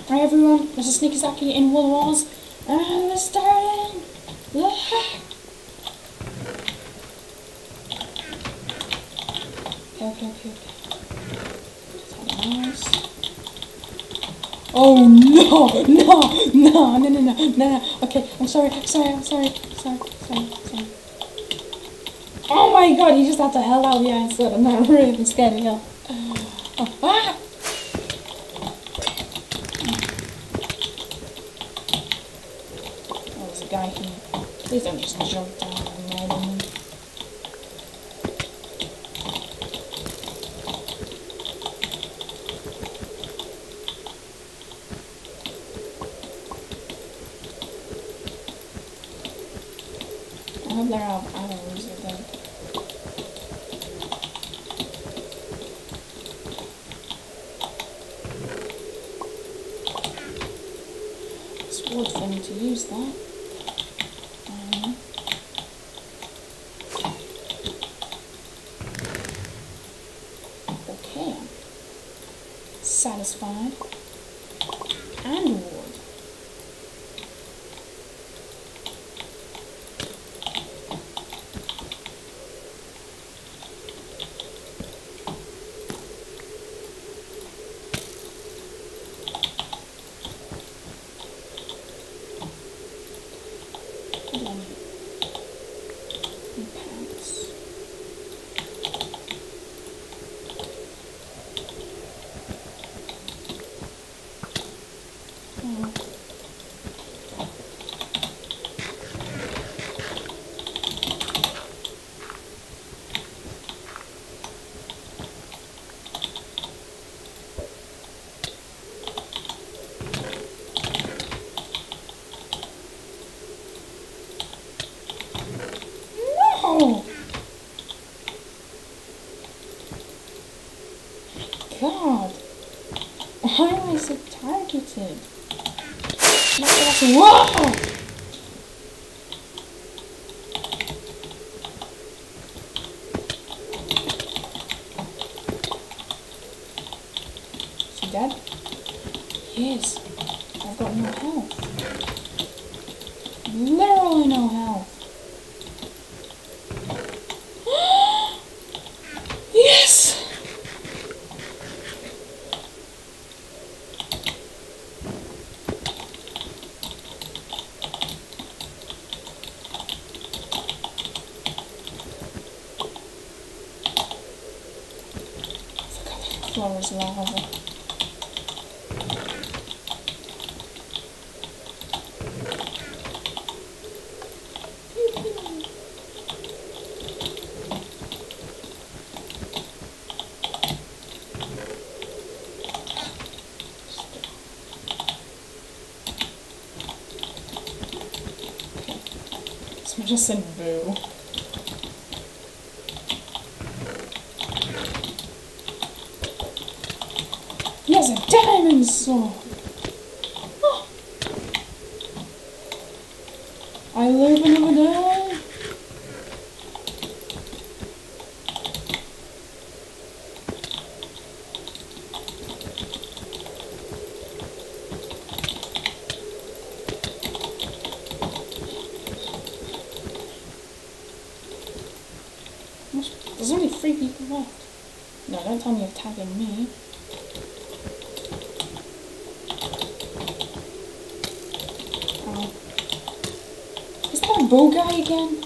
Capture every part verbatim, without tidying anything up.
Right, everyone, there's a sneaky zacky in one of the walls, and we're starting! Okay, okay, okay, okay. Nice. Oh no, no, no, no, no, no, no, no. Okay, I'm sorry, sorry, I'm sorry, sorry, sorry, sorry. Oh my god, he just had to hell out behind so I'm not really scared of him. Oh, ah! Oh, there's a guy here. Please don't just jump down and murder me. I hope they're out of arrows or dead. It's wood for me to use that. Um, okay. Satisfied. And wood. Oh! God! Why am I so targeted? Whoa! Is he dead? Yes. I've got no health. Literally no health. Yes! Floor is lava. So I just said boo. He has a diamond sword! Oh. I live another day! There's only three people left. No, don't tell me you're tagging me. Oh. Is that a bow guy again?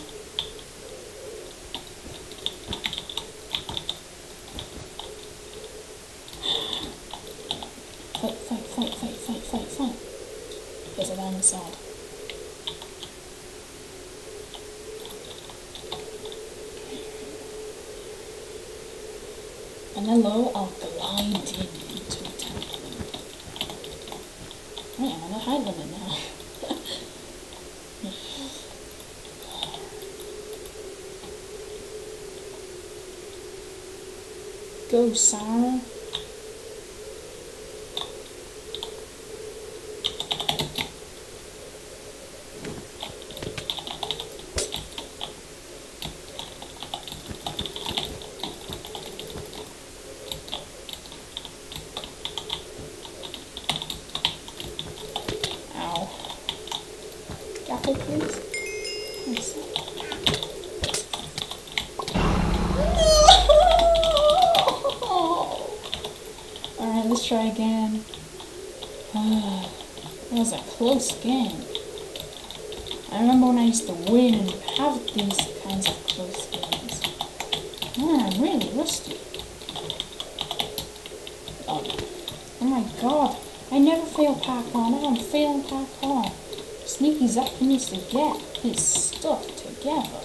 Fight, fight, fight, fight, fight, fight, fight. There's a diamond sword. And hello, I'll glide in into attack them. Right, I'm on a high limit now. Go, Sarah. apple, please? Yes. Alright, let's try again. That was a close game. I remember when I used to win and have these kinds of close games. Man, I'm really rusty. Oh, oh my god. I never fail parkour. Now I'm failing parkour. Sneaky Zack needs to get his stuff together.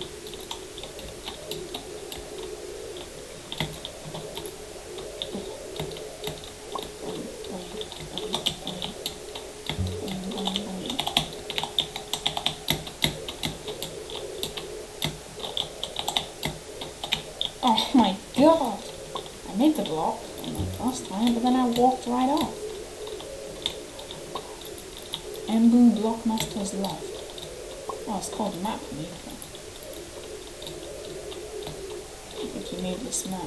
Oh my god! I made the block on my first time, but then I walked right off. And blue block masters left. Oh, it's called map maker. I think he made this map.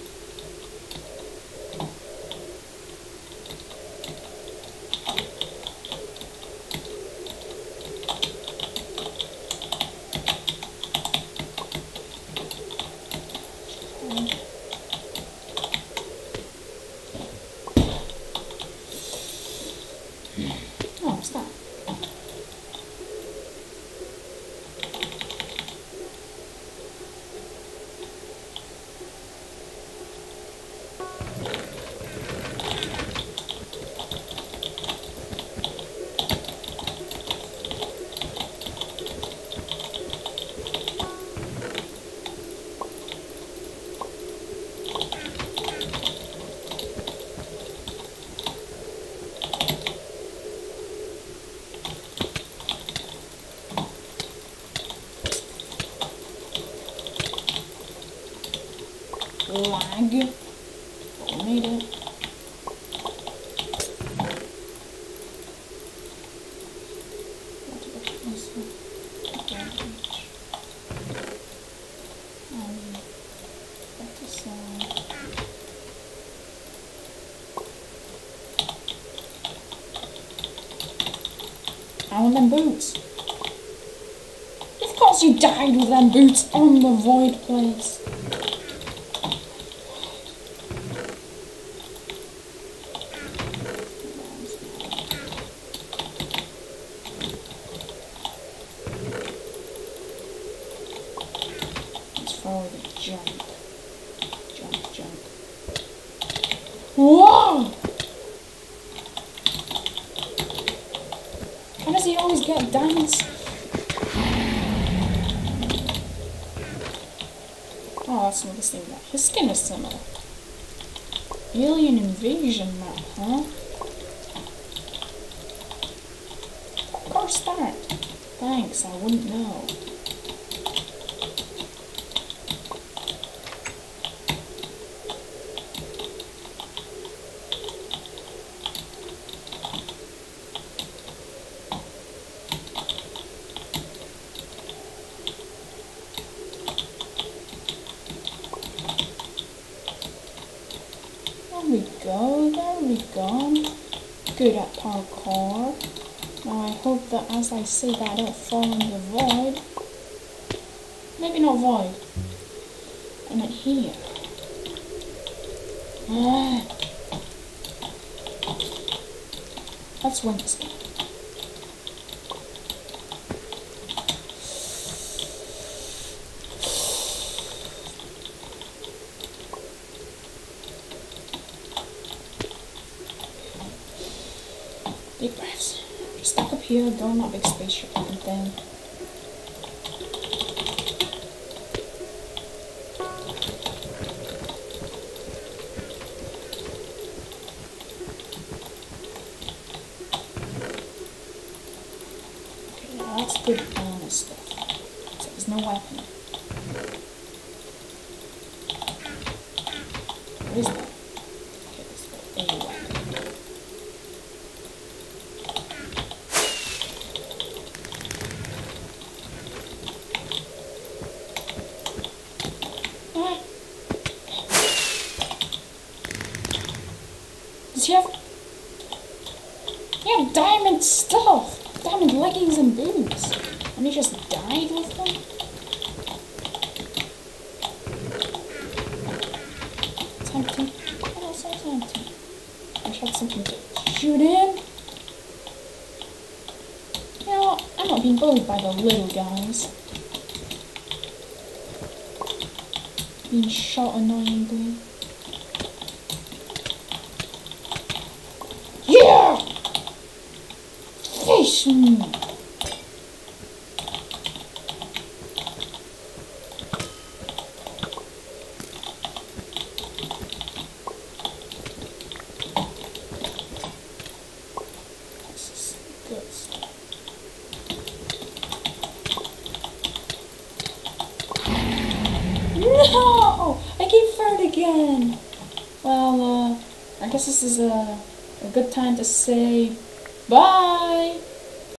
Oh, what's that? Lag. Oh, made it. I want them boots. Of course you died with them boots on the void place. Forward and jump. Jump, jump. Whoa! How does he always get diamonds? Oh, that's not the same map. His skin is similar. Alien invasion map, huh? Car start. Thanks, I wouldn't know. There we go, there we go. Good at parkour. Now I hope that as I say that I don't fall in the void. Maybe not void. I meant here. Ah. Let's win this game. Deep breaths. Just stuck up here, go on that big spaceship looking thing. Okay, now that's good armor stuff. So there's no weapon. What is that? Okay, this is a weapon. Does he have... He have diamond stuff! What diamond leggings and boots. And he just died with them? It's empty. Oh, it's also empty. I should have something to shoot in. You know what? I'm not being bullied by the little guys. Being shot annoyingly. Yeah! Face me! This is good stuff. No! I get third again! Well, uh, I guess this is a, a good time to say bye!